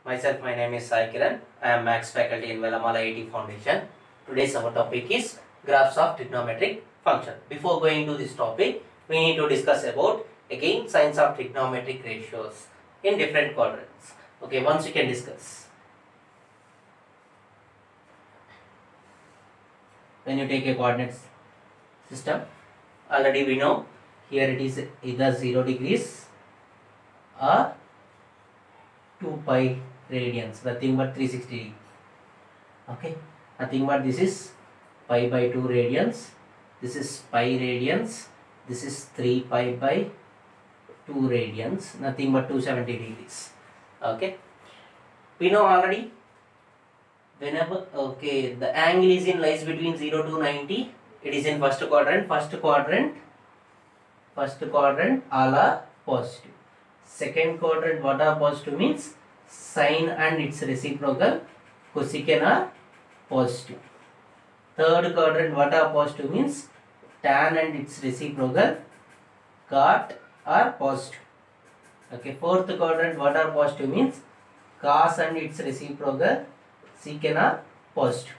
Myself, my name is Sai Kiran. I am Max faculty in Vellamala IIT Foundation. Today's our topic is graphs of trigonometric function. Before going to this topic, we need to discuss about again signs of trigonometric ratios in different quadrants. Okay, once we can discuss. When you take a coordinates system, already we know here it is either 0 degrees or 2 pi radians, nothing but 360 degree. Okay, nothing but this is pi by 2 radians, this is pi radians, this is 3 pi by 2 radians, nothing but 270 degrees. Okay, we know already whenever the angle is in lies between 0 to 90, it is in first quadrant all are positive. Second quadrant what are positive means sine and its reciprocal cosecant are positive. Third quadrant what are positive means tan and its reciprocal cot are positive. Okay, fourth quadrant what are positive means cos and its reciprocal secant are positive.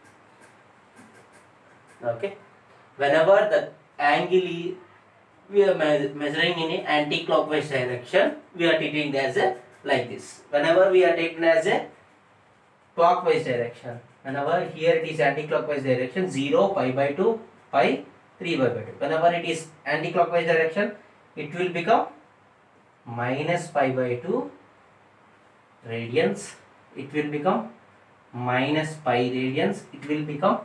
Okay, whenever the angle we are measuring in an anti-clockwise direction, we are taking it as a like this. Whenever we are taking as a clockwise direction, whenever here it is anti-clockwise direction 0, pi by 2, pi, 3 by 2. Whenever it is anti-clockwise direction, it will become minus pi by 2 radians. It will become minus pi radians. It will become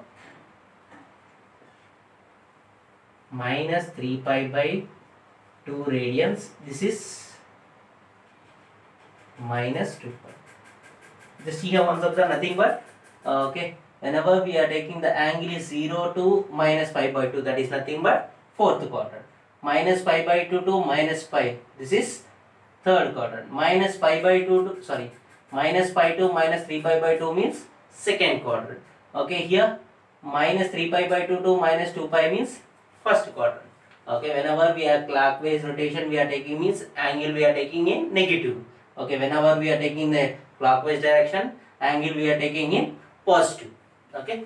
minus 3 pi by 2 radians. This is minus 2 pi. Just here once observe nothing but okay, whenever we are taking the angle is 0 to minus pi by 2, that is nothing but fourth quadrant. Minus pi by 2 to minus pi, this is third quadrant. Minus pi by 2 to minus pi to minus 3 pi by 2 means second quadrant. Okay, here minus 3 pi by 2 to minus 2 pi means first quadrant. Okay, whenever we are clockwise rotation we are taking means angle we are taking in negative. Okay, whenever we are taking the clockwise direction, angle we are taking in positive. Okay,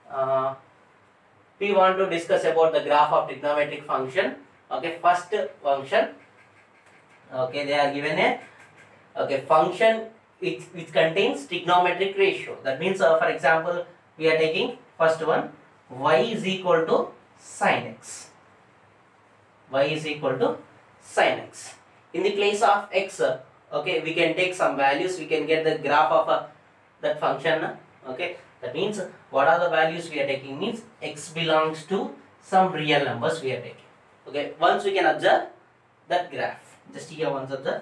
we want to discuss about the graph of trigonometric function. Okay, first function. Okay, they are given a function which contains trigonometric ratio. That means for example we are taking first one y is equal to sin x. Y is equal to sin x. In the place of x, okay, we can take some values, we can get the graph of that function. Okay, that means what are the values we are taking means x belongs to some real numbers we are taking. Okay, once we can observe that graph. Just here once observe.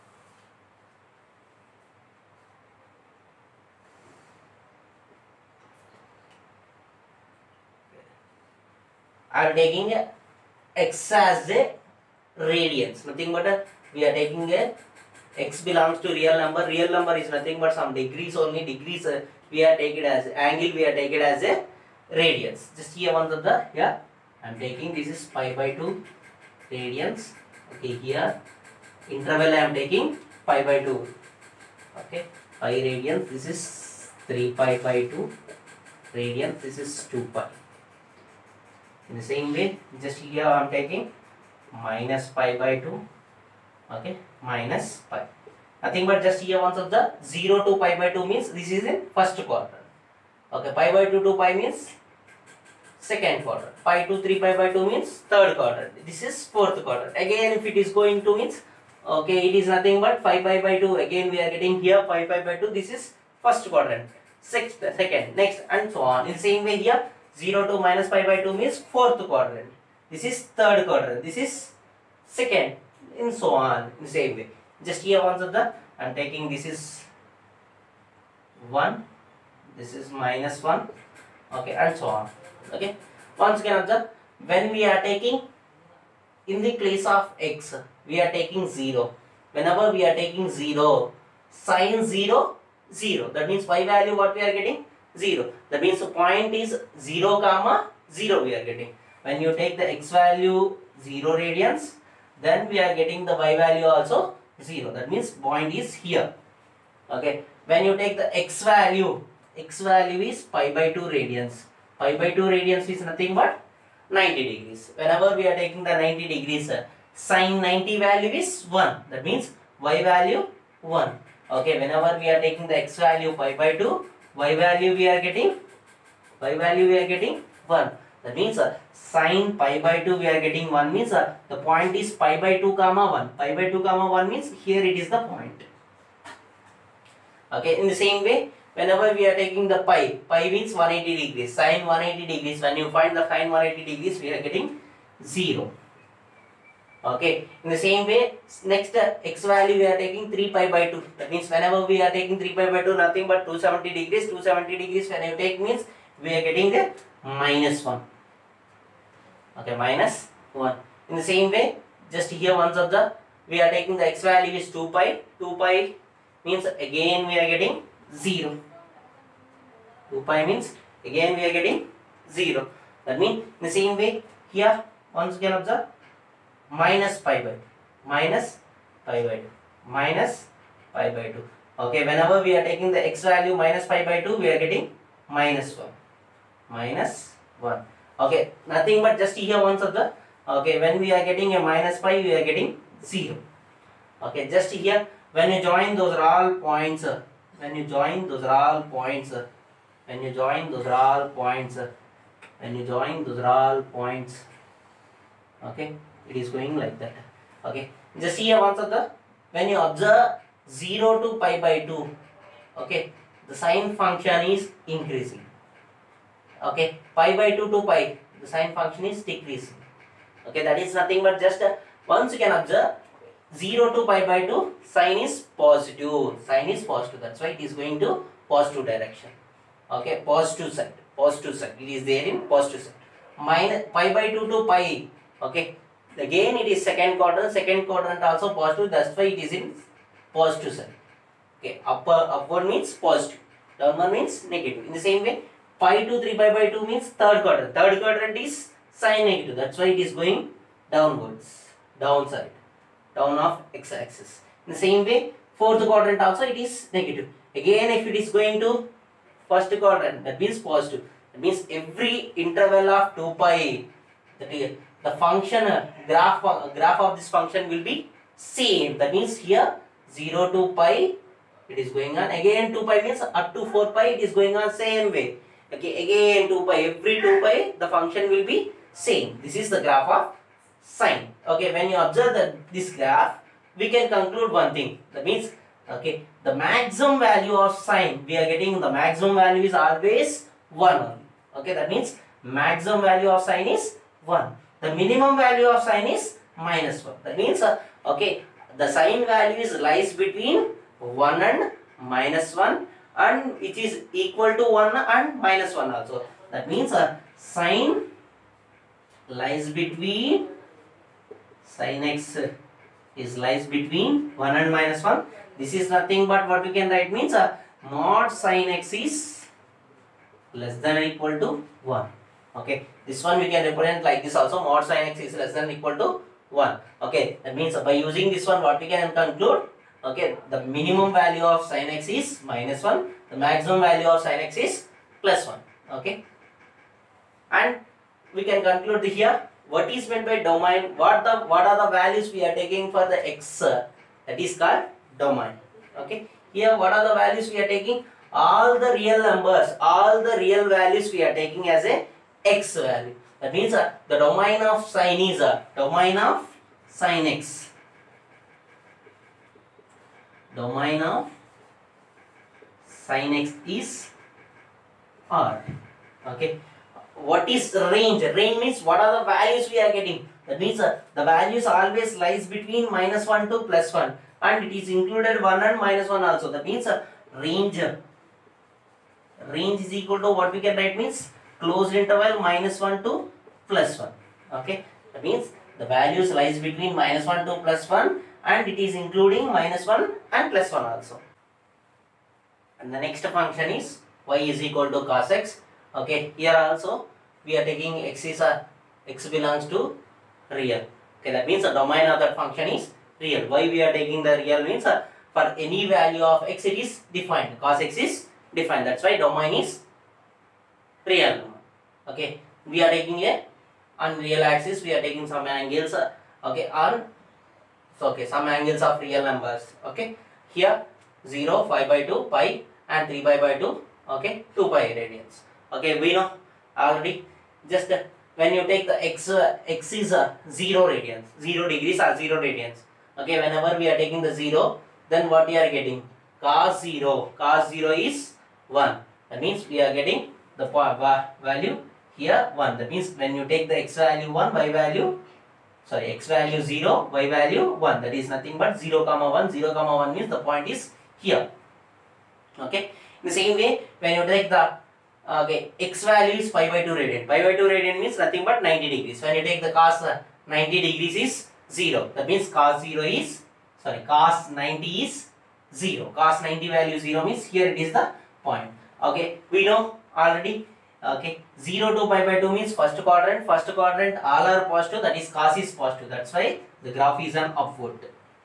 I am taking x as a radians, nothing but we are taking a x belongs to real number. Real number is nothing but some degrees only. Degrees we are taking as angle, we are taking as a radians. Just here one of the I am taking this is pi by 2 radians. Okay, here interval I am taking pi by 2. Okay, pi radians. This is 3 pi by 2 radians. This is 2 pi. In the same way, just here I am taking minus pi by 2. Okay, minus pi. Nothing but just here once of the 0 to pi by 2 means this is in first quadrant. Okay, pi by 2 to pi means second quadrant. Pi to 3 pi by 2 means third quadrant. This is fourth quadrant. Again, if it is going to means okay, it is nothing but 5 pi by 2. Again, we are getting here 5 pi by 2. This is first quadrant. Second, next, and so on. In the same way here. 0 to minus pi by 2 means fourth quadrant. This is third quadrant. This is second, and so on in the same way. Just here once of the I am taking this is 1, this is minus 1, okay, and so on. Okay, once again observe when we are taking in the place of x we are taking 0. Whenever we are taking 0, sin 0, 0. That means y value what we are getting 0. That means the point is 0 comma 0 we are getting. When you take the x value 0 radians, then we are getting the y value also 0. That means point is here. Okay, when you take the x value is pi by 2 radians. Pi by 2 radians is nothing but 90 degrees. Whenever we are taking the 90 degrees, sin 90 value is 1. That means y value 1. Okay, whenever we are taking the x value pi by 2, y value we are getting 1. That means sin pi by 2 we are getting 1 means the point is pi by 2 comma 1. Pi by 2 comma 1 means here it is the point. Okay, in the same way, whenever we are taking the pi means 180 degrees, sin 180 degrees, when you find the sin 180 degrees, we are getting 0. Okay, in the same way, next x value we are taking 3 pi by 2. That means whenever we are taking 3 pi by 2, nothing but 270 degrees. 270 degrees when you take means we are getting the minus 1. Okay, minus 1. In the same way, just here once observe, we are taking the x value is 2 pi. 2 pi means again we are getting 0. 2 pi means again we are getting 0. That means in the same way, here once again observe, minus pi by 2. Minus pi by 2. Minus pi by 2. Okay, whenever we are taking the x value minus pi by 2, we are getting minus 1. Minus 1. Okay, nothing but just here once observe. Okay, when we are getting a minus pi, we are getting 0. Okay, just here when you join those all points, when you join those all points, okay, it is going like that. Okay, just here once observe, when you observe 0 to pi by 2, okay, the sine function is increasing. Okay, pi by 2 to pi, the sine function is decreasing. Okay, that is nothing but just once you can observe 0 to pi by 2, sine is positive. Sine is positive. That's why it is going to positive direction. Okay, positive side. Positive side. It is there in positive side. Minus pi by 2 to pi. Okay, again it is second quadrant. Second quadrant also positive. That's why it is in positive side. Okay, upward means positive. Downward means negative. In the same way, pi to 3 pi by 2 means third quadrant. Third quadrant is sine negative. That's why it is going downwards. Downside. Down of x-axis. In the same way, fourth quadrant also it is negative. Again, if it is going to first quadrant, that means positive. That means every interval of 2 pi, the function graph of this function will be same. That means here 0 to pi it is going on. Again 2 pi means up to 4 pi it is going on same way. Okay, again 2 pi, every 2 pi the function will be same. This is the graph of sine. Okay, when you observe this graph, we can conclude one thing. That means, okay, the maximum value of sine, we are getting the maximum value is always 1 only. Okay, that means maximum value of sine is 1. The minimum value of sine is minus 1. That means, okay, the sine value is lies between 1 and minus 1, and it is equal to 1 and minus 1 also. That means, sine lies between sin x is lies between 1 and minus 1. This is nothing but what we can write means mod sin x is less than or equal to 1. Okay, this one we can represent like this also, mod sin x is less than or equal to 1. Okay, that means by using this one what we can conclude, okay, the minimum value of sin x is minus 1, the maximum value of sin x is plus 1. Okay, and we can conclude here what is meant by domain, what are the values we are taking for the x, that is called domain. Okay, here what are the values we are taking? All the real numbers, all the real values we are taking as a x value. That means the domain of sine is domain of sine x. Domain of sine x is R. Okay. What is range? Range means what are the values we are getting. That means the values always lies between minus 1 to plus 1, and it is included 1 and minus 1 also. That means range is equal to what we can write means closed interval minus 1 to plus 1. Okay, that means the values lies between minus 1 to plus 1, and it is including minus 1 and plus 1 also. And the next function is y is equal to cos x. Okay, here also we are taking x belongs to real. Okay, that means the domain of that function is real. Why we are taking the real means for any value of x it is defined. Cos x is defined. That's why domain is real number. Okay, we are taking a on real axis, we are taking some angles. Okay, on so okay, some angles of real numbers. Okay, here 0, 5 by 2, pi, and 3 pi by 2. Okay, 2 pi radians. Okay, we know already. Just when you take the x is 0 radians, 0 degrees or 0 radians. Okay, whenever we are taking the 0, then what we are getting? Cos 0. Cos 0 is 1. That means we are getting the value here 1. That means when you take the x value 1, y value, sorry, x value 0, y value 1. That is nothing but 0 comma 1. 0 comma 1 means the point is here. Okay. In the same way, when you take the x value is pi by 2 radian. Pi by 2 radian means nothing but 90 degrees. When you take the cos 90 degrees is 0. That means cos 0 is, sorry, cos 90 is 0. Cos 90 value 0 means here it is the point. Okay, we know already. Okay, 0 to pi by 2 means first quadrant. First quadrant all are positive, that is cos is positive. That's why the graph is an upward.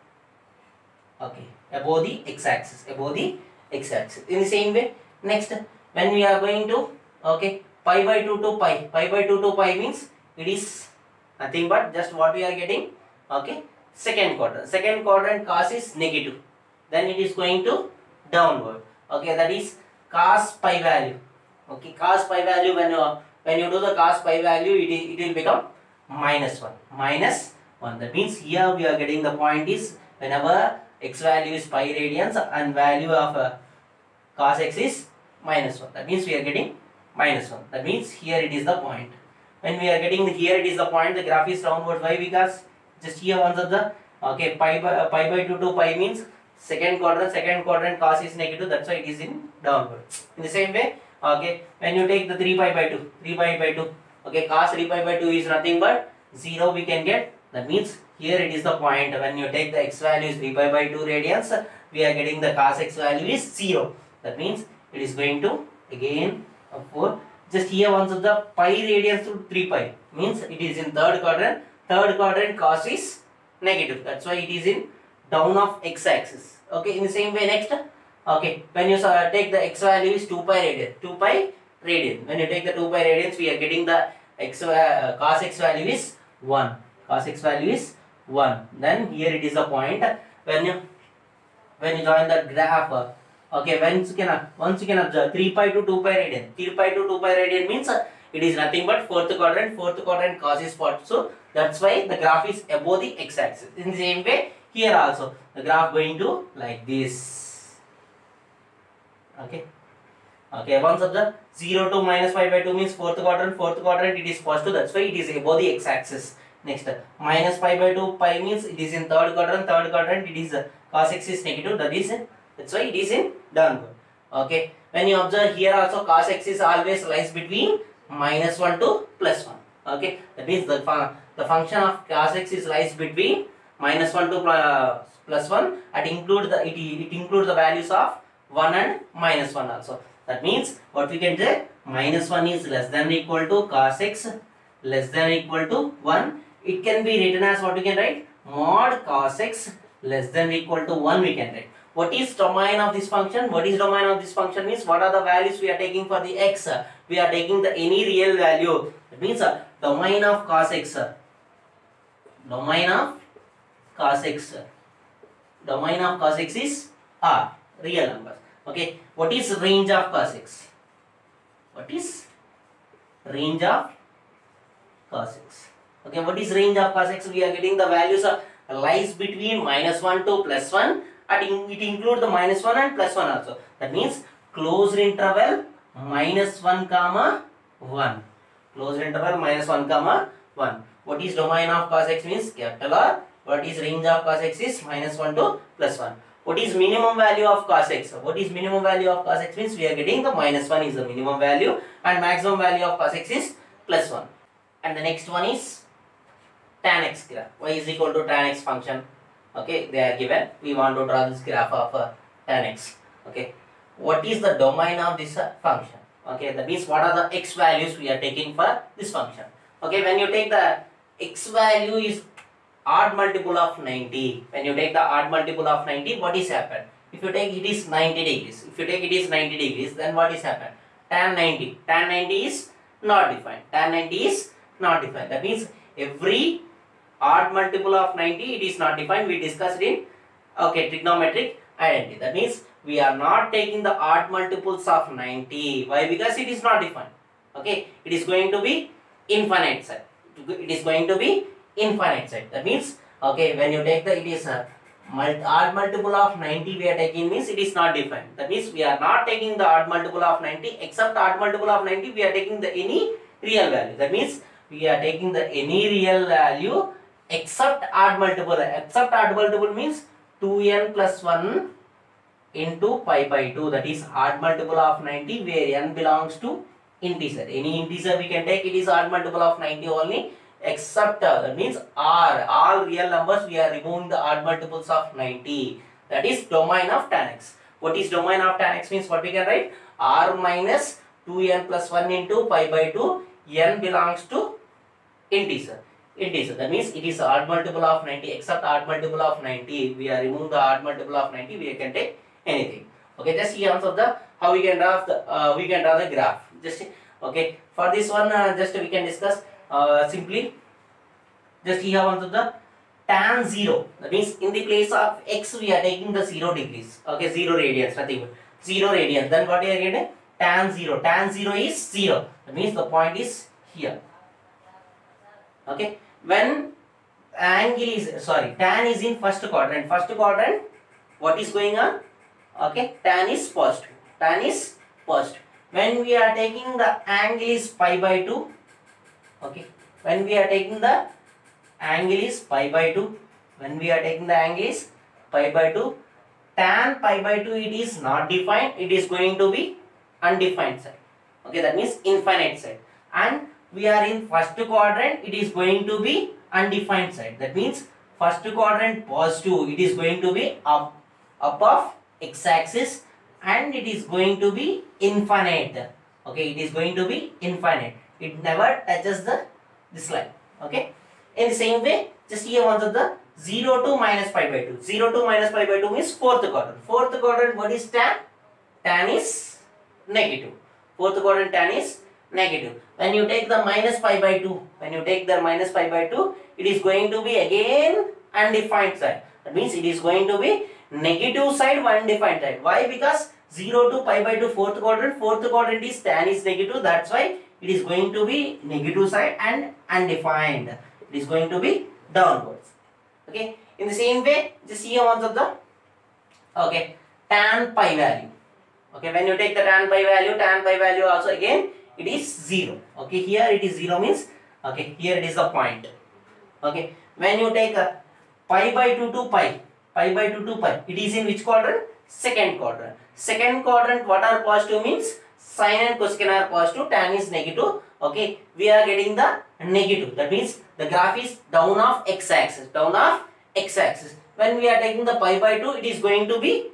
Okay, above the x-axis. Above the x-axis. In the same way, next when we are going to, okay, pi by 2 to pi. Pi by 2 to pi means it is nothing but just what we are getting. Okay, second quadrant. Second quadrant cos is negative. Then it is going to downward. Okay, that is cos pi value. Okay, cos pi value, when you do the cos pi value, it will become minus 1. Minus 1. That means here we are getting the point is whenever x value is pi radians and value of cos x is minus 1. That means we are getting minus 1. That means here it is the point. When we are getting here it is the point, the graph is downward. Why? Because just here once of the, okay, pi by 2 to pi means second quadrant cos is negative. That's why it is in downward. In the same way, okay, when you take the 3 pi by 2, okay, cos 3 pi by 2 is nothing but 0 we can get. That means here it is the point. When you take the x value is 3 pi by 2 radians, we are getting the cos x value is 0. That means it is going to again 4. Just here once of the pi radians to 3 pi means it is in third quadrant. Third quadrant cos is negative. That's why it is in down of x-axis. Okay, in the same way next. Okay, when you take the x value is 2 pi radian. 2 pi radian. When you take the 2 pi radians, we are getting the cos x value is 1. Cos x value is 1. Then here it is the point. When you join the graph, okay, once you can observe 3 pi to 2 pi radian. 3 pi to 2 pi radian means it is nothing but fourth quadrant. Fourth quadrant cos is positive. So that's why the graph is above the x-axis. In the same way, here also the graph going to like this. Okay. Okay, once of the 0 to minus pi by 2 means fourth quadrant it is positive. That's why it is above the x-axis. Next, minus pi by 2 pi means it is in third quadrant it is cos x is negative. That's why it is in downward. Okay, when you observe here also cos x is always lies between minus 1 to plus 1. Okay, that means the function of cos x is lies between minus 1 to plus 1 and it includes the values of 1 and minus 1 also. That means what we can say, minus 1 is less than or equal to cos x less than or equal to 1. It can be written as what we can write, mod cos x less than or equal to 1 we can write. What is domain of this function? What is domain of this function means what are the values we are taking for the x? We are taking the any real value. That means domain of cos x. Domain of cos x. Domain of cos x is R, real numbers. Okay, what is range of cos x? What is range of cos x? Okay, what is range of cos x? We are getting the values lies between minus 1 to plus 1 and it includes the minus 1 and plus 1 also. That means closed interval minus 1 comma 1. Closed interval minus 1 comma 1. What is domain of cos x means capital R. What is range of cos x is minus 1 to plus 1. What is minimum value of cos x? What is minimum value of cos x means we are getting the minus 1 is the minimum value and maximum value of cos x is plus 1. And the next one is tan x graph. Y is equal to tan x function. Okay, they are given. We want to draw this graph of tan x. Okay, what is the domain of this function? Okay, that means what are the x values we are taking for this function. Okay, when you take the x value is odd multiple of 90, when you take the odd multiple of 90, what is happened? If you take it is 90 degrees, if you take it is 90 degrees, then what is happened? Tan 90, tan 90 is not defined, tan 90 is not defined. That means every odd multiple of 90, it is not defined. We discussed in trigonometric identity. That means we are not taking the odd multiples of 90. Why? Because it is not defined. Okay, it is going to be infinite set. It is going to be infinite set. That means when you take the odd multiple of 90 we are taking, means it is not defined. That means we are not taking the odd multiple of 90, except odd multiple of 90 we are taking the any real value. That means we are taking the any real value except odd multiple. Except odd multiple means 2n plus 1 into pi by 2. That is odd multiple of 90 where n belongs to integer. Any integer we can take, it is odd multiple of 90 only, except that means all real numbers we are removing the odd multiples of 90. That is domain of tan x. What is domain of tan x means? What we can write? R minus 2n plus 1 into pi by 2, n belongs to integer. That means it is odd multiple of 90, except odd multiple of 90 we are removing the odd multiple of 90, we can take anything. Okay, just here answer the how we can draw the graph. Just for this one just we can discuss simply. Just here answer the tan 0. That means in the place of x we are taking the 0 degrees. Okay, 0 radians, nothing but 0 radians. Then what we are getting? Tan 0. Tan 0 is 0. That means the point is here. Okay, when angle is tan is in first quadrant. First quadrant, what is going on? Okay, tan is positive. Tan is positive. When we are taking the angle is pi by 2. Okay, when we are taking the angle is pi by 2. When we are taking the angle is pi by 2, tan pi by 2 it is not defined. It is going to be undefined side. Okay, that means infinite side. And we are in first quadrant, it is going to be undefined side. That means first quadrant positive, it is going to be up of x-axis, and it is going to be infinite. Okay, it is going to be infinite. It never touches this line. Okay, in the same way, just here answer the 0 to minus pi by 2. 0 to minus pi by 2 means fourth quadrant. Fourth quadrant, what is tan? Tan is negative. Fourth quadrant tan is negative. When you take the minus pi by 2, it is going to be again undefined side. That means it is going to be negative side, undefined side. Why? Because 0 to pi by 2 fourth quadrant is tan is negative. That's why it is going to be negative side and undefined. It is going to be downwards. Okay. In the same way, just here answer the tan pi value. Okay, when you take the tan pi value also again it is 0. Okay, here it is 0 means here it is the point. Okay, when you take a pi by 2 to pi by 2 to pi, it is in which quadrant? Second quadrant. Second quadrant, what are positive means sine and cosecant are positive, tan is negative. Okay, we are getting the negative. That means the graph is down of x-axis. When we are taking the pi by 2, it is going to be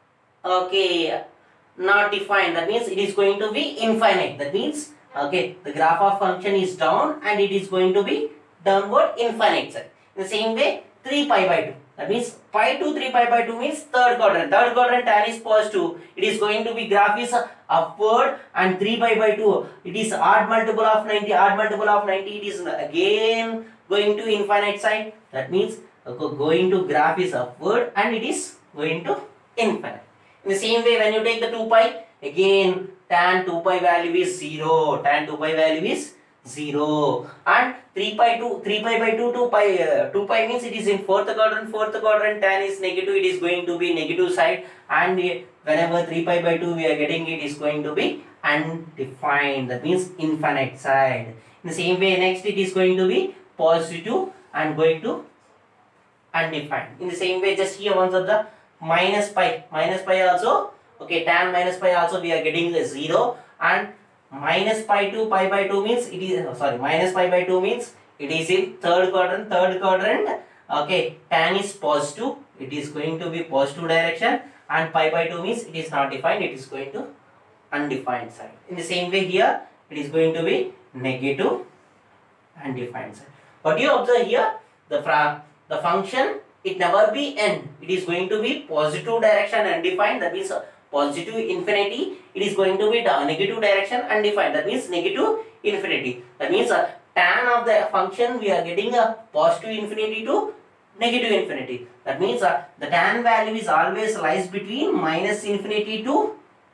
not defined. That means it is going to be infinite. That means the graph of function is down and it is going to be downward infinite side. In the same way, 3 pi by 2. That means pi to 3 pi by 2 means third quadrant. Third quadrant tan is positive. It is going to be graph is upward, and 3 pi by 2 it is odd multiple of 90. Odd multiple of 90 it is again going to infinite side. That means going to graph is upward and it is going to infinite. In the same way, when you take the 2 pi, again tan 2 pi value is 0. Tan 2 pi value is 0. And 3 pi by 2 2 pi means it is in fourth quadrant. Fourth quadrant tan is negative. It is going to be negative side. And whenever 3 pi by 2 we are getting, it is going to be undefined. That means infinite side. In the same way, next it is going to be positive and going to undefined. In the same way, just here answer the minus pi also. Okay, tan minus pi also we are getting the 0, and minus pi to pi by 2 means it is minus pi by 2 means it is in third quadrant. Okay, tan is positive. It is going to be positive direction, and pi by 2 means it is not defined. It is going to undefined side. In the same way, here it is going to be negative undefined side. What do you observe here? The the function, it never be n, it is going to be positive direction undefined, that means positive infinity. It is going to be the negative direction undefined, that means negative infinity. That means tan of the function we are getting a positive infinity to negative infinity. That means the tan value is always lies between minus infinity to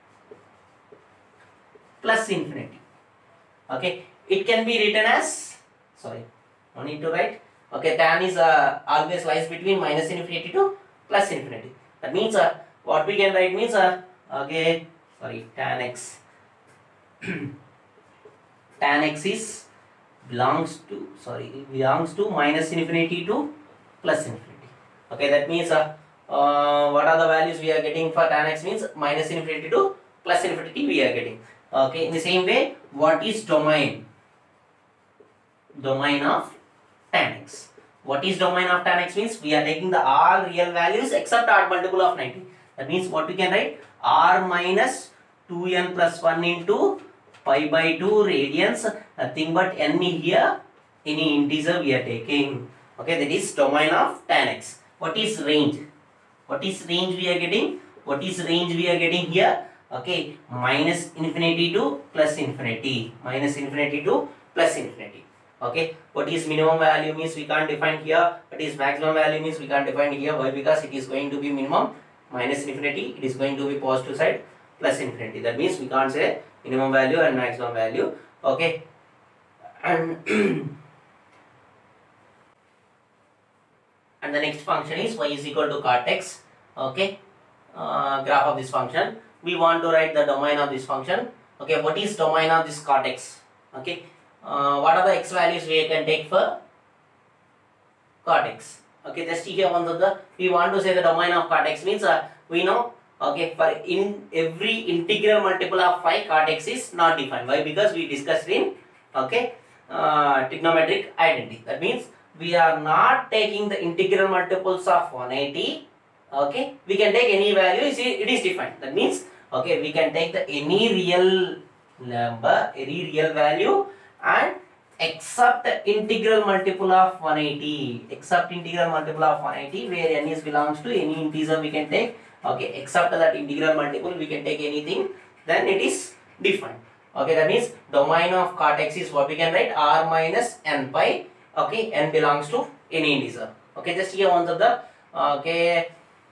plus infinity. Okay, it can be written as, sorry, no need to write. Okay, tan is always lies between minus infinity to plus infinity. That means what we can write means okay, sorry, tan x tan x is belongs to minus infinity to plus infinity. Okay, that means what are the values we are getting for tan x means minus infinity to plus infinity we are getting. Okay, in the same way, what is domain of tan x? What is domain of tan x means we are taking the all real values except odd multiple of 90. That means what we can write, r minus 2n plus 1 into pi by 2 radians, nothing but n here, any integer we are taking. Okay, that is domain of tan x. What is range? What is range we are getting? What is range we are getting here? Okay, minus infinity to plus infinity. Minus infinity to plus infinity. Okay, what is minimum value means we can't define here. What is maximum value means we can't define here. Why? Because it is going to be minimum minus infinity. It is going to be positive side plus infinity. That means we can't say minimum value and maximum value. Okay, and and the next function is y is equal to cot x. Okay, graph of this function. We want to write the domain of this function. Okay, what is domain of this cot x? Okay, what are the x values we can take for cot x? Okay, just here one of the, we want to say the domain of cot x means we know, okay, for in every integral multiple of 5, cot x is not defined. Why? Because we discussed in, okay, trigonometric identity. That means we are not taking the integral multiples of 180. Okay, we can take any value, it is defined. That means, okay, we can take the any real number, any real value, and except the integral multiple of 180, except integral multiple of 180 where n is belongs to any integer we can take. Okay, except that integral multiple we can take anything, then it is defined. Okay, that means domain of cot x is what we can write, r minus n pi. Okay, n belongs to any integer. Okay, just here on the okay,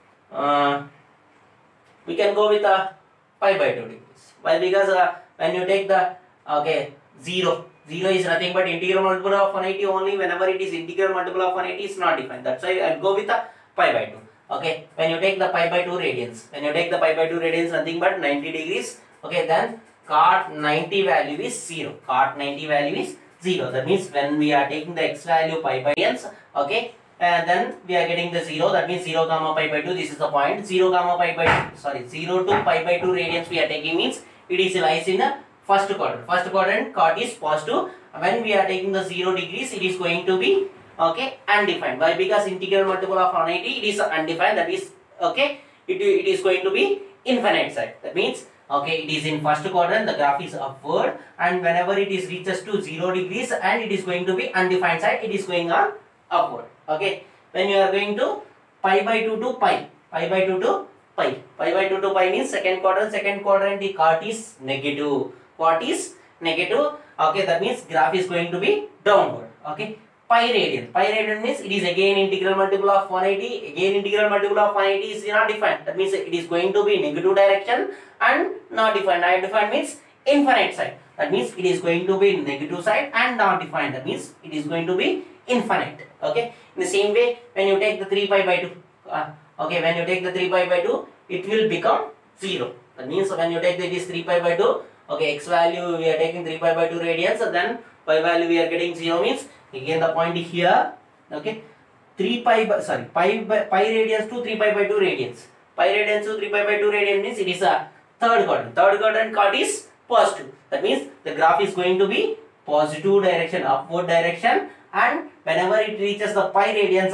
we can go with pi by 2 degrees. Why? Because when you take the, okay, 0 is nothing but integral multiple of 180 only. Whenever it is integral multiple of 180 is not defined. That's why I'll go with the pi by 2. Okay, when you take the pi by 2 radians, nothing but 90 degrees. Okay, then cot 90 value is 0. Cot 90 value is 0. That means when we are taking the x value pi by radians, okay, and then we are getting the 0. That means 0 comma pi by 2. This is the point. 0 comma pi by 2. Sorry, 0 to pi by 2 radians we are taking means it is lies in the first quadrant. First quadrant, cot is positive. When we are taking the 0 degrees, it is going to be, okay, undefined. Why? Because integral multiple of 180 it is undefined. That is, okay, it is going to be infinite side. That means, okay, it is in first quadrant, the graph is upward, and whenever it is reaches to 0 degrees and it is going to be undefined side, it is going on upward. Okay, when you are going to pi by 2 to pi by 2 to pi by 2 to pi means second quadrant, the cot is negative. Cot is negative. Okay, that means graph is going to be downward. Okay, pi radian means it is again integral multiple of 180. Again integral multiple of 180 is not defined. That means it is going to be negative direction and not defined. Not defined means infinite side. That means it is going to be negative side and not defined. That means it is going to be infinite. Okay, in the same way, when you take the 3 pi by 2, okay, when you take the 3 pi by 2, it will become 0. That means when you take this 3 pi by 2, okay, x value we are taking 3 pi by 2 radians, so then pi value we are getting 0 means again the point here. Okay, 3 pi by, sorry, pi radians to 3 pi by 2 radians. Pi radians to 3 pi by 2 radians means it is a third quadrant. Third quadrant cot is positive. That means the graph is going to be positive direction, upward direction, and whenever it reaches the pi radians,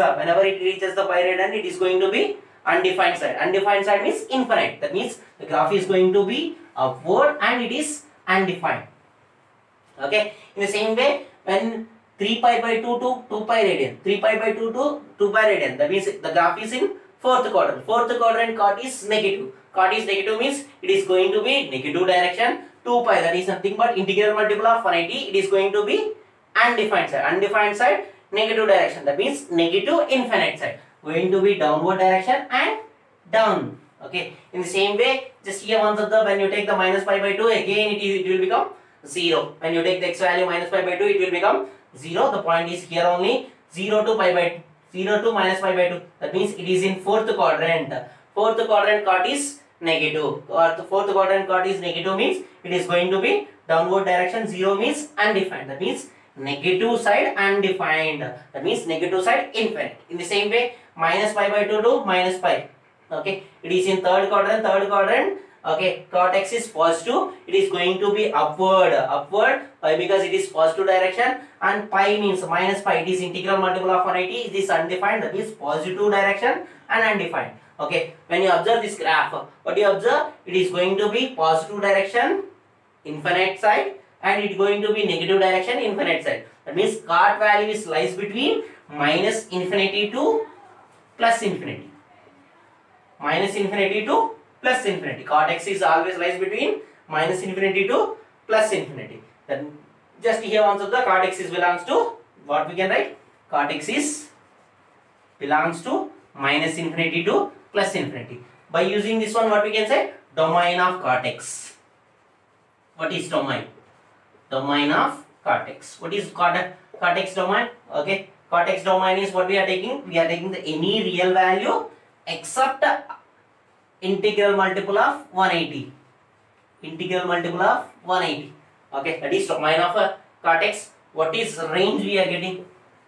it is going to be undefined side. Undefined side means infinite. That means the graph is going to be upward and it is undefined. Okay, in the same way, when 3 pi by 2 to 2 pi radian. 3 pi by 2 to 2 pi radian. That means the graph is in fourth quadrant. Fourth quadrant cot is negative. Cot is negative means it is going to be negative direction. 2 pi, that is nothing but integral multiple of 180. It is going to be undefined side. Undefined side, negative direction. That means negative infinite side. Going to be downward direction and down. Okay. In the same way, just here once of the when you take the minus pi by 2, again it will become 0. When you take the x value minus pi by 2, it will become 0. The point is here only 0 to pi by 0 to minus pi by 2. That means it is in fourth quadrant. Fourth quadrant cot is negative. The fourth quadrant cot is negative means it is going to be downward direction. 0 means undefined. That means negative side undefined. That means negative side infinite. In the same way, minus pi by 2 to minus pi. Okay, it is in third quadrant. Third quadrant. Okay, cot x is positive. It is going to be upward. Upward. Why? Because it is positive direction. And pi means minus pi. It is integral multiple of 180. It is undefined. That is positive direction and undefined. Okay, when you observe this graph, what you observe? It is going to be positive direction, infinite side, and it is going to be negative direction, infinite side. That means cot value is lies between minus infinity to plus infinity. Minus infinity to plus infinity. Cot x is always lies between minus infinity to plus infinity. Then just here once of the cot x is belongs to what we can write? Cot x is belongs to minus infinity to plus infinity. By using this one, what we can say? Domain of cot x. What is domain? Domain of cot x. What is cot x domain? Okay, cot x domain is what we are taking. We are taking the any real value except integral multiple of 180. Integral multiple of 180. Okay, that is domain of cot x. What is range we are getting?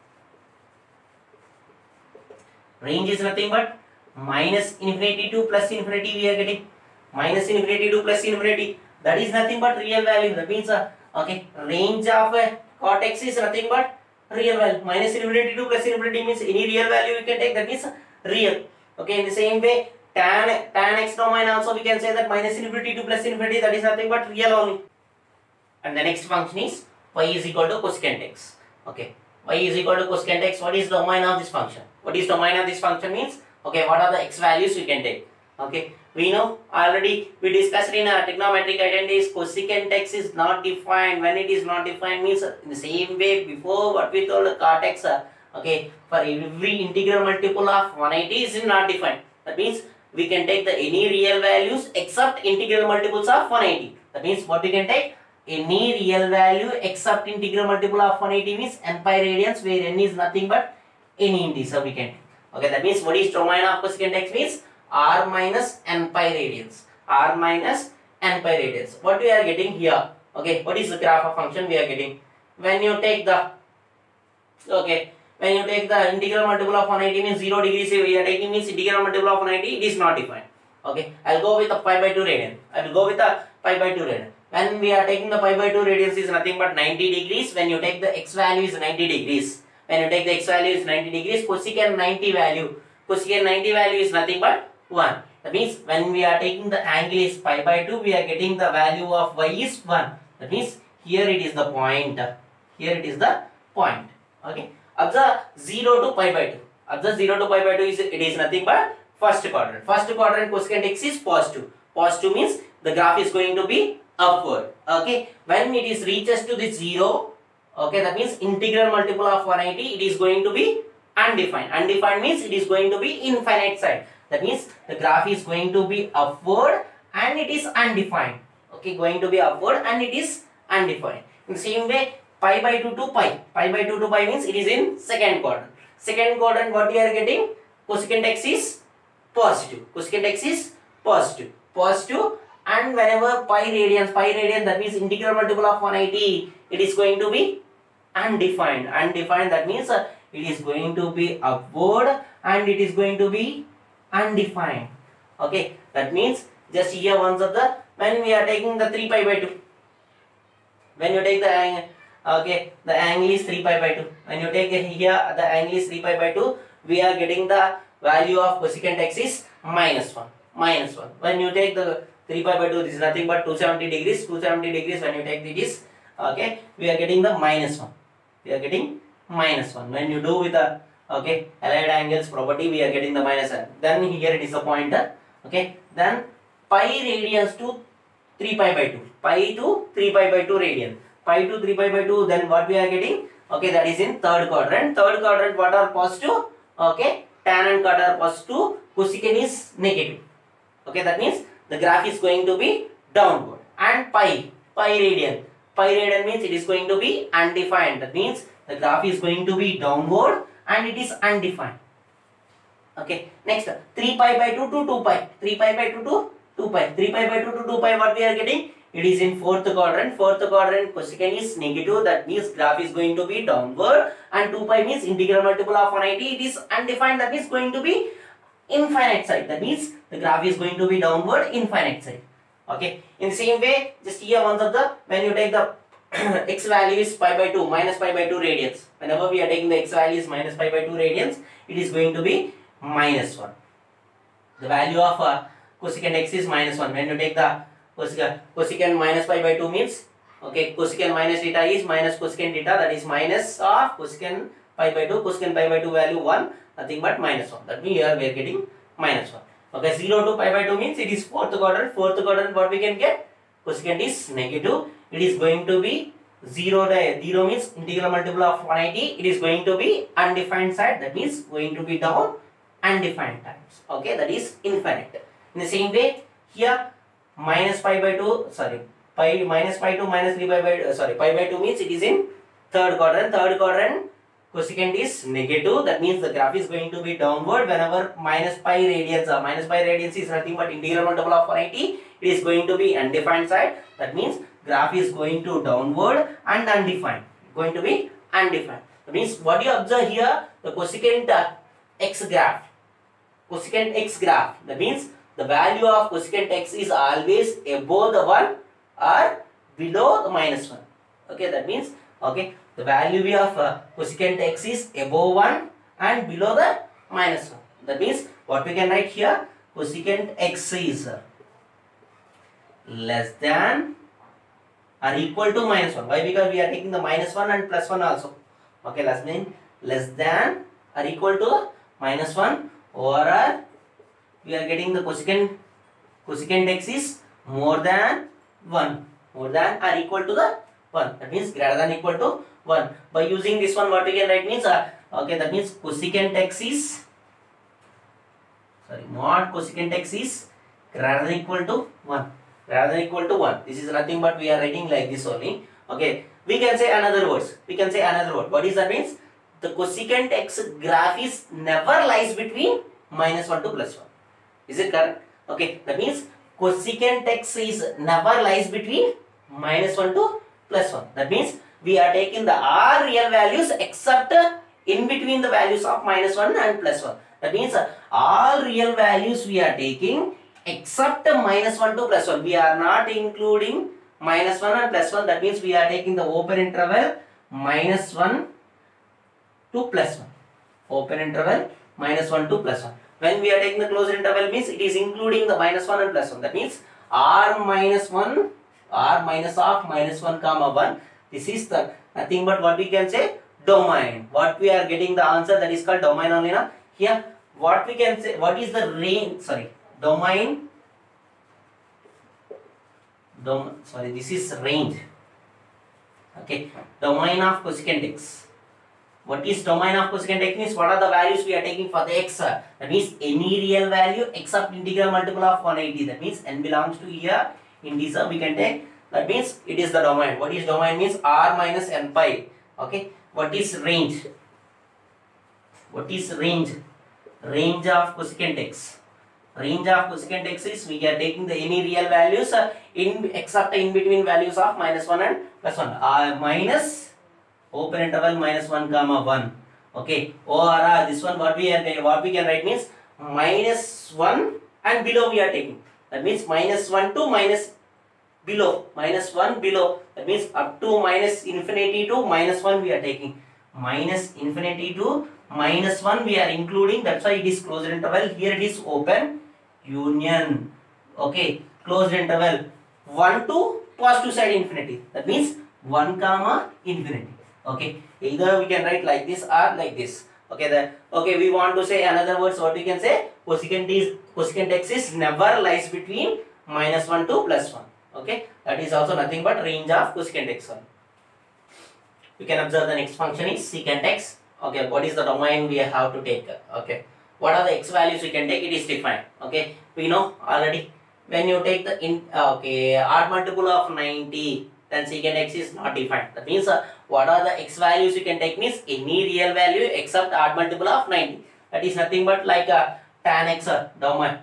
Range is nothing but minus infinity to plus infinity we are getting. Minus infinity to plus infinity. That is nothing but real value. That means okay, range of cot x is nothing but real value. Minus infinity to plus infinity means any real value we can take. That means real. Okay, in the same way, tan x domain also we can say that minus infinity to plus infinity, that is nothing but real only. And the next function is y is equal to cosecant x. Okay, y is equal to cosecant x. What is domain of this function? What is domain of this function means? Okay, what are the x values we can take? Okay, we know already, we discussed in our trigonometric identities, cosecant x is not defined. When it is not defined means in the same way before what we told cot x, okay, for every integral multiple of 180 is not defined. That means we can take the any real values except integral multiples of 180. That means what we can take? Any real value except integral multiple of 180 means n pi radians, where n is nothing but any integer we can take. Okay, that means what is domain of cosecant x means r minus n pi radians. R minus n pi radians. What we are getting here? Okay, what is the graph of function we are getting? When you take the when you take the integral multiple of 180 means 0 degrees we are taking means integral multiple of 180, it is not defined. Okay, I'll go with the pi by 2 radian. I will go with the pi by 2 radian. When we are taking the pi by 2 radians is nothing but 90 degrees. When you take the x value is 90 degrees. When you take the x value is 90 degrees, cosecant 90 value is nothing but 1. That means when we are taking the angle is pi by 2, we are getting the value of y is 1. That means here it is the point. Here it is the point. Okay. Observe 0 to pi by 2. Observe 0 to pi by 2 it is nothing but first quadrant. First quadrant cosecant x is positive. Positive means the graph is going to be upward. Okay. When it is reaches to the 0, okay, that means integral multiple of 180, it is going to be undefined. Undefined means it is going to be infinite side. That means the graph is going to be upward and it is undefined. Okay, going to be upward and it is undefined. In the same way, pi by 2 to pi. Pi by 2 to pi means it is in second quadrant. Second quadrant, what we are getting? Cosecant x is positive. Cosecant x is positive. Positive, and whenever pi radians, that means integral multiple of 180, it is going to be undefined. Undefined, that means it is going to be upward and it is going to be undefined. Okay, that means just here once of the when we are taking the 3 pi by 2. When you take the angle, okay, the angle is 3 pi by 2. When you take here the angle is 3 pi by 2, we are getting the value of cosecant x is minus 1. Minus 1. When you take the 3 pi by 2, this is nothing but 270 degrees. 270 degrees when you take this, okay, we are getting the minus 1. We are getting minus 1. When you do with the allied angles property, we are getting the minus 1. Then here it is the pointer. Okay, then pi radians to 3 pi by 2. Pi to 3 pi by 2 radian. Pi to 3 pi by 2, then what we are getting? Okay, that is in third quadrant. Third quadrant, what are positive? Okay, tan and cot are positive, cosecant is negative. Okay, that means the graph is going to be downward. And pi radian. Pi radian means it is going to be undefined. That means the graph is going to be downward and it is undefined. Okay, next 3 pi by 2 to 2 pi. 3 pi by 2 to 2 pi. 3 pi by 2 to 2 pi, what we are getting? It is in fourth quadrant. Fourth quadrant, cosecant is negative. That means graph is going to be downward. And 2 pi means integral multiple of 180. It is undefined. That means going to be infinite side. That means the graph is going to be downward, infinite side. Okay. In the same way, just here once of the, when you take the x value is pi by 2, minus pi by 2 radians. Whenever we are taking the x value is minus pi by 2 radians, it is going to be minus 1. The value of cosecant x is minus 1. When you take the cosecant minus pi by 2 means, okay, cosecant minus theta is minus cosecant theta, that is minus of cosecant pi by 2. Cosecant pi by 2 value 1, nothing but minus 1. That means here we are getting minus 1. Okay, 0 to pi by 2 means it is fourth quadrant. Fourth quadrant, what we can get? Cosecant is negative. It is going to be 0. 0 means integral multiple of 180. It is going to be undefined side. That means going to be down undefined times. Okay, that is infinite. In the same way, here minus pi by 2, pi minus pi to minus 3 pi by pi by 2 means it is in third quadrant. Third quadrant, cosecant is negative. That means the graph is going to be downward whenever minus pi radians are. Minus pi radians is nothing but integral multiple of 180. It is going to be undefined side. That means graph is going to downward and undefined. Going to be undefined. That means what you observe here, the cosecant x graph. Cosecant x graph. That means the value of cosecant x is always above the 1 or below the minus 1. Okay, that means, okay, the value of cosecant x is above 1 and below the minus 1. That means what we can write here, cosecant x is less than or equal to minus 1. Why? Because we are taking the minus 1 and plus 1 also. Okay, less than or equal to minus 1, or we are getting the cosecant x is more than 1. More than or equal to the 1. That means greater than equal to 1. By using this one, what we can write means, okay, that means cosecant x is, not cosecant x is greater than equal to 1. Greater than equal to 1. This is nothing but we are writing like this only. Okay, we can say another words. We can say another word. What is that means? The cosecant x graph is never lies between minus 1 to plus 1. Is it correct? Okay, that means cosecant x is never lies between minus 1 to plus 1. That means we are taking the all real values except in between the values of minus 1 and plus 1. That means all real values we are taking except minus 1 to plus 1. We are not including minus 1 and plus 1. That means we are taking the open interval minus 1 to plus 1. Open interval minus 1 to plus 1. When we are taking the closed interval means it is including the minus 1 and plus 1. That means r minus 1, r minus of minus 1 comma 1. This is the nothing but what we can say domain. What we are getting the answer, that is called domain only. Na? Here what we can say, what is the range, domain, this is range. Okay, domain of cosecant x. What is domain of cosecant x means what are the values we are taking for the x? That means any real value except integral multiple of 180. That means n belongs to here integer we can take. That means it is the domain. What is domain means r minus n pi. Okay. What is range? What is range? Range of cosecant x. Range of cosecant x is we are taking the any real values except in between values of minus 1 and plus 1. Minus open interval minus 1 comma 1. Okay. Or this one what we can write means minus 1 and below we are taking. That means minus 1 to minus below. Minus 1 below. That means up to minus infinity to minus 1 we are taking. Minus infinity to minus 1 we are including. That's why it is closed interval. Here it is open union. Okay. Closed interval 1 to positive side infinity. That means 1 comma infinity. Okay, either we can write like this or like this. Okay, okay, we want to say another words. What we can say? Cosecant x is never lies between -1 to +1. Okay, that is also nothing but range of cosecant x. You can observe the next function is secant x. Okay, what is the domain we have to take? Okay, what are the x values we can take? It is defined. Okay, we know already. When you take the odd multiple of 90, then secant x is not defined. That means what are the x values you can take means any real value except odd multiple of 90. That is nothing but like tan x domain.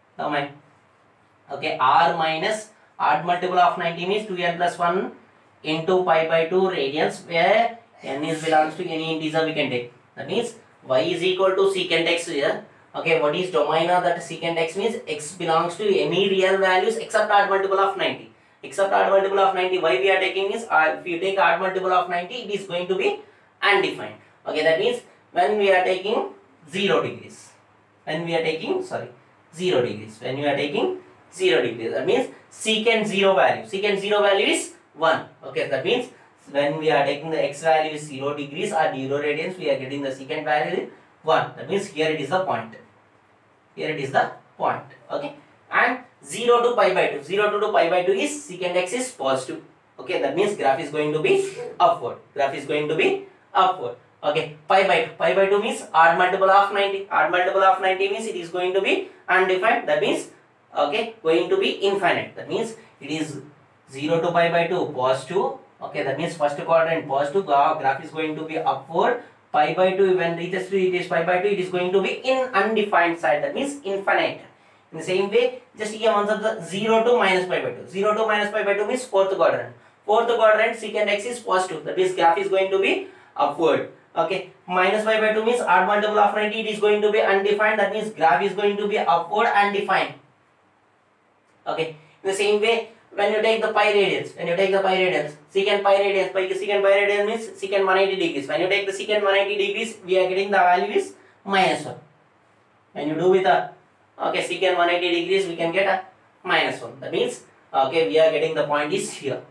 Okay, r minus odd multiple of 90 means 2n plus 1 into pi by 2 radians, where n is belongs to any integer we can take. That means y is equal to secant x here. Okay, what is domain of that secant x means x belongs to any real values except odd multiple of 90. Except odd multiple of 90, why we are taking is if you take odd multiple of 90, it is going to be undefined. Okay, that means when we are taking 0 degrees. When we are taking 0 degrees. When we are taking 0 degrees, that means secant 0 value. Secant 0 value is 1. Okay, that means when we are taking the x value is 0 degrees or 0 radians, we are getting the secant value 1. That means here it is the point. Here it is the point. Okay, and 0 to pi by 2. 0 to pi by 2 is secant x is positive. Okay, that means graph is going to be upward. Graph is going to be upward. Okay, pi by 2. Pi by 2 means odd multiple of 90. Odd multiple of 90 means it is going to be undefined. That means okay, going to be infinite. That means it is 0 to pi by 2 positive. Okay, that means first quadrant positive. Graph is going to be upward. Pi by 2 when reaches to it is pi by 2, it is going to be in undefined side. That means infinite. In the same way, just here answer the 0 to minus pi by 2. 0 to minus pi by 2 means fourth quadrant. Fourth quadrant secant x is positive. That means graph is going to be upward. Okay, minus pi by 2 means odd multiple of 90. It is going to be undefined. That means graph is going to be upward and defined. Okay, in the same way, when you take the pi radians, secant pi radians means secant 180 degrees. When you take the secant 180 degrees, we are getting the value is -1. When you do with a secant 180 degrees, we can get a -1. That means okay, we are getting the point is here.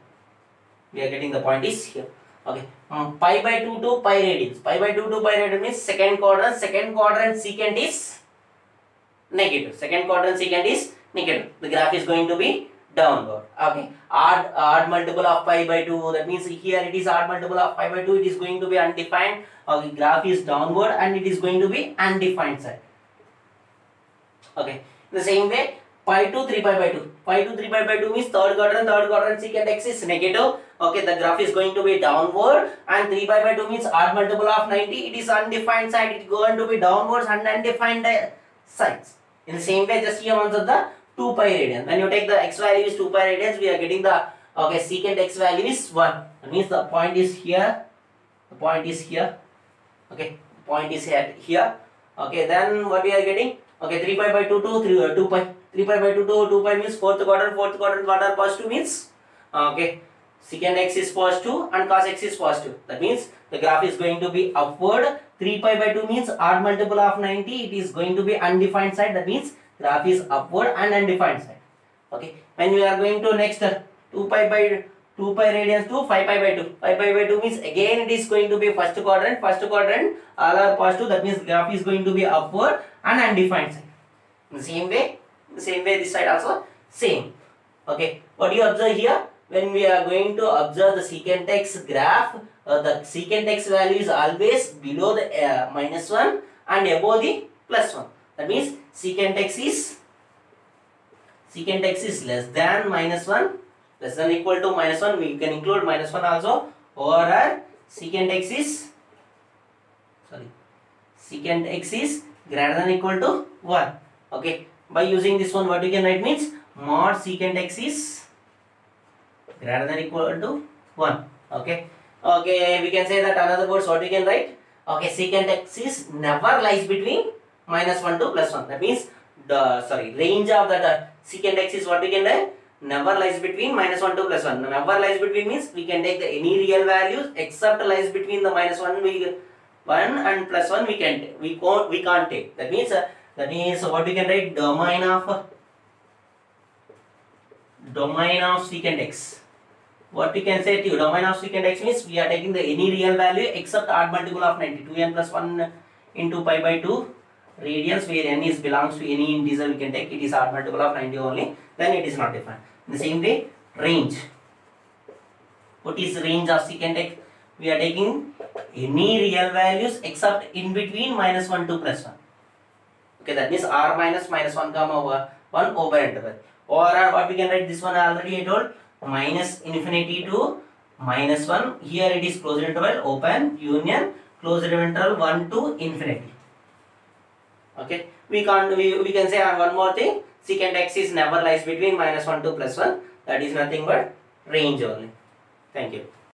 Okay, pi by 2 to pi radians. Pi by 2 to pi radians means second quadrant. Second quadrant secant is negative. The graph is going to be downward. Okay, odd multiple of pi by 2. That means here it is odd multiple of pi by 2. It is going to be undefined. Okay, graph is downward and it is going to be undefined side. Okay, in the same way, pi to 3 pi by 2. Pi to 3 pi by 2 means third quadrant secant x is negative. Okay, the graph is going to be downward, and 3 pi by 2 means odd multiple of 90. It is undefined side. It is going to be downwards and undefined sides. In the same way, just here answer the 2 pi radians. When you take the x value is 2 pi radians, we are getting the secant x value is 1. That means the point is here. Okay, point is here. Okay, then what we are getting? Okay, 3 pi by 2 to 2 pi. 3 pi by 2 to 2 pi means fourth quadrant. What are positive means? Okay, secant x is positive and cos x is positive. That means the graph is going to be upward. 3 pi by 2 means odd multiple of 90. It is going to be undefined side. That means graph is upward and undefined side. Okay, when we are going to next 2 pi radians to 5 pi by 2. 5 pi by 2 means again it is going to be first quadrant. All are positive. That means graph is going to be upward and undefined side. In the same way this side also same. Okay, what do you observe here? When we are going to observe the secant x graph, the secant x value is always below the -1 and above the +1. That means secant x is less than -1, less than equal to -1. We can include -1 also, or secant x is greater than equal to 1. Okay, by using this one, what we can write means mod secant x is greater than equal to 1. Okay, we can say that another words what we can write. Okay, secant x is never lies between -1 to +1. That means the range of that secant x is what we can write. Never lies between -1 to +1. Never lies between means we can take the any real values except lies between the -1 and +1 we can't take. That means what we can write, domain of secant x. what we can say to domain of secant x means we are taking the any real value except odd multiple of 92n plus 1 into pi by 2 radians, where n is belongs to any integer we can take, it is odd multiple of 90 only, then it is not defined. In the same way, range. What is range of secant x? We are taking any real values except in between -1 to +1. Okay, that means r minus -1 comma 1 over interval. Or what we can write, this one already I told, minus infinity to -1. Here it is closed interval, open, union, closed interval 1 to infinity. Okay, we can say one more thing, secant x is never lies between -1 to +1. That is nothing but range only. Thank you.